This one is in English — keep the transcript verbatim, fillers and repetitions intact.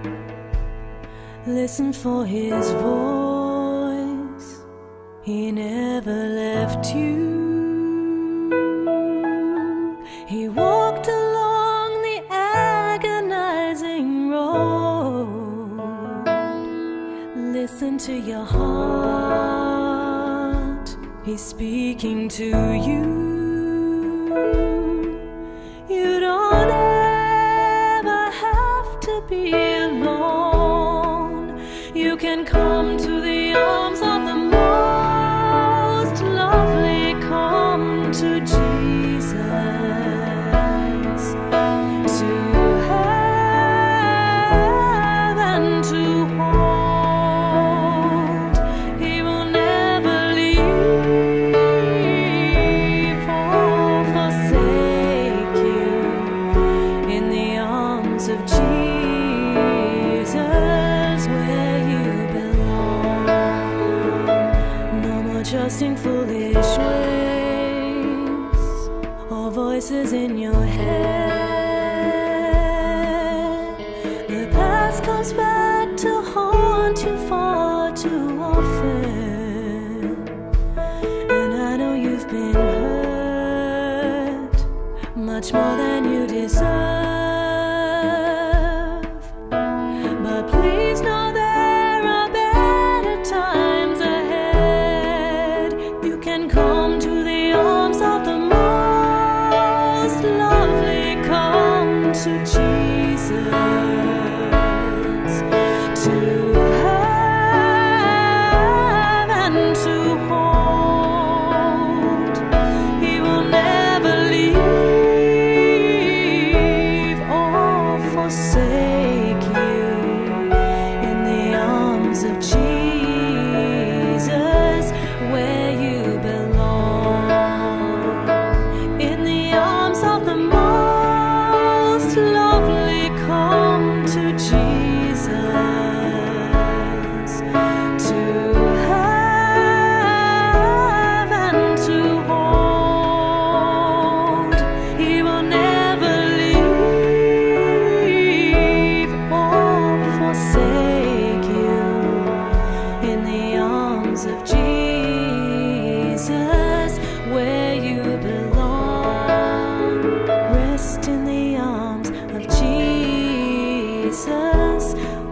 Listen for his voice. He never left you. He walked along the agonizing road. Listen to your heart. He's speaking to you. You don't ever have to be alone. You can come to the arms of the most lovely. Come to Jesus, to have and to hold. He will never leave or forsake you. In the arms of Jesus, where you belong. No more trusting foolish ways or voices in your head. The past comes back to haunt you far too often, and I know you've been hurt much more than you deserve. But please know there are better times ahead. You can come to the arms of the most lovely. Come to Jesus, to have and to hold. He will never leave or forsake you. In the arms of Jesus, where you belong. In the arms of the most lovely. Come to Jesus, to have and to hold. He will never leave or forsake you. In the arms of Jesus, where you belong. Rest in the arms of Jesus,